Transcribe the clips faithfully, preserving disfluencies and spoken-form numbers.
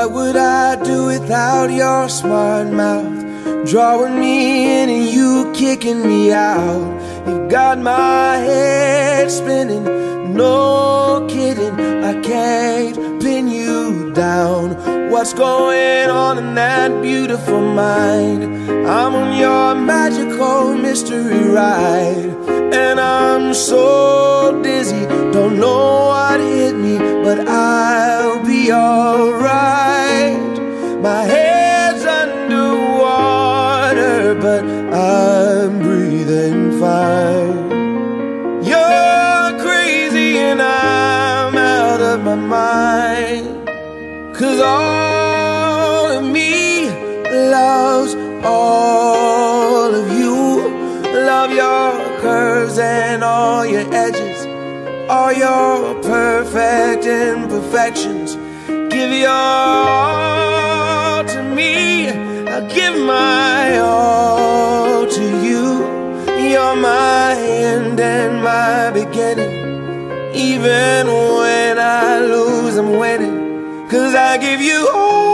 What would I do without your smart mouth? Drawing me in and you kicking me out. You got my head spinning, no kidding, I can't pin you down. What's going on in that beautiful mind? I'm on your magical mystery ride, and I'm so dizzy, don't know what hit me, but I'll be alright. My head's underwater, but I'm breathing fine. You're crazy and I'm out of my mind, 'cause all of me loves all of you. Love your curves and all your edges, all your perfect imperfections. Give your all to me, I'll give my all to you. You're my end and my beginning. Even when I lose, I'm winning, 'cause I give you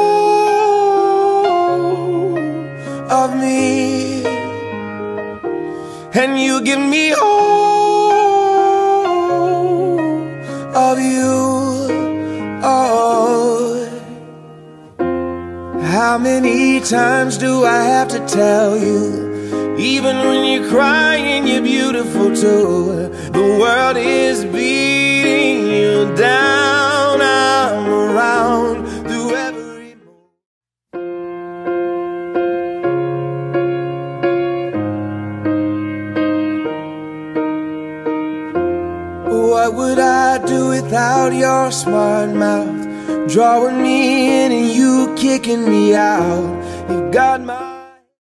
all of me, and you give me all of you. Oh, how many times do I have to tell you? Even when you're crying, you're beautiful too. The world is beating you down. I'm around through every move. What would I do without your smart mouth? Drawing me in and you kicking me out. You got my